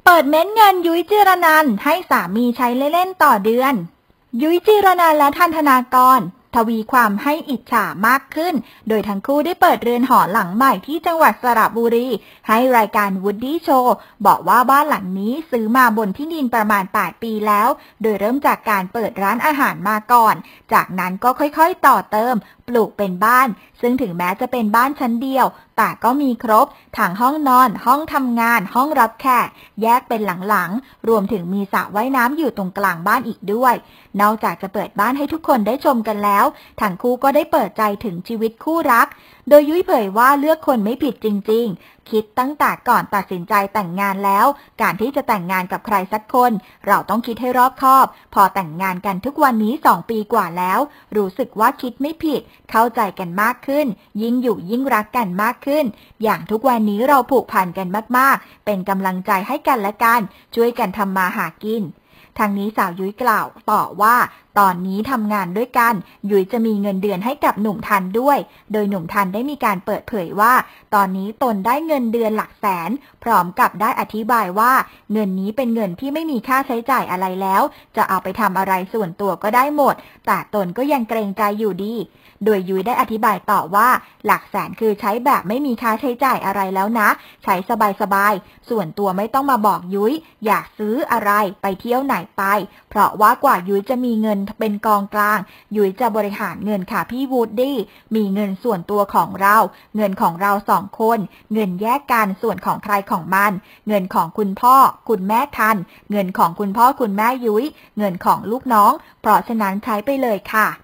เปิดเม้นเงินยุ้ยจิรนันท์ให้สามีใช้เล่นๆต่อเดือนยุ้ยจิรนันท์และทันธนากรทวีความให้อิจฉามากขึ้นโดยทั้งคู่ได้เปิดเรือนหอหลังใหม่ที่จังหวัดสระบุรีให้รายการ Woody Show บอกว่าบ้านหลังนี้ซื้อมาบนที่ดินประมาณ8ปีแล้วโดยเริ่มจากการเปิดร้านอาหารมาก่อนจากนั้นก็ค่อยๆต่อเติมปลูกเป็นบ้านซึ่งถึงแม้จะเป็นบ้านชั้นเดียวแต่ก็มีครบทั้งห้องนอนห้องทำงานห้องรับแขกแยกเป็นหลังๆรวมถึงมีสระว่ายน้ำอยู่ตรงกลางบ้านอีกด้วยนอกจากจะเปิดบ้านให้ทุกคนได้ชมกันแล้วทั้งคู่ก็ได้เปิดใจถึงชีวิตคู่รักโดยยุ้ยเผยว่าเลือกคนไม่ผิดจริงๆคิดตั้งแต่ก่อนตัดสินใจแต่งงานแล้วการที่จะแต่งงานกับใครสักคนเราต้องคิดให้รอบคอบพอแต่งงานกันทุกวันนี้2 ปีกว่าแล้วรู้สึกว่าคิดไม่ผิดเข้าใจกันมากขึ้นยิ่งอยู่ยิ่งรักกันมากขึ้นอย่างทุกวันนี้เราผูกพันกันมากๆเป็นกำลังใจให้กันและกันช่วยกันทำมาหากินทางนี้สาวยุ้ยกล่าวต่อว่าตอนนี้ทำงานด้วยกันยุ้ยจะมีเงินเดือนให้กับหนุ่มทันด้วยโดยหนุ่มทันได้มีการเปิดเผยว่าตอนนี้ตนได้เงินเดือนหลักแสนพร้อมกับได้อธิบายว่าเงินนี้เป็นเงินที่ไม่มีค่าใช้จ่ายอะไรแล้วจะเอาไปทำอะไรส่วนตัวก็ได้หมดแต่ตนก็ยังเกรงใจอยู่ดีโดยยุ้ยได้อธิบายต่อว่าหลักแสนคือใช้แบบไม่มีค่าใช้จ่ายอะไรแล้วนะใช้สบายๆส่วนตัวไม่ต้องมาบอกยุ้ยอยากซื้ออะไรไปเที่ยวไหนไปเพราะว่ากว่ายุ้ยจะมีเงินเป็นกองกลางยุ้ยจะบริหารเงินค่ะพี่วูดดี้มีเงินส่วนตัวของเราเงินของเรา2 คนเงินแยกกันส่วนของใครของมันเงินของคุณพ่อคุณแม่ทันเงินของคุณพ่อคุณแม่ยุ้ยเงินของลูกน้องเพราะฉะนั้นใช้ไปเลยค่ะ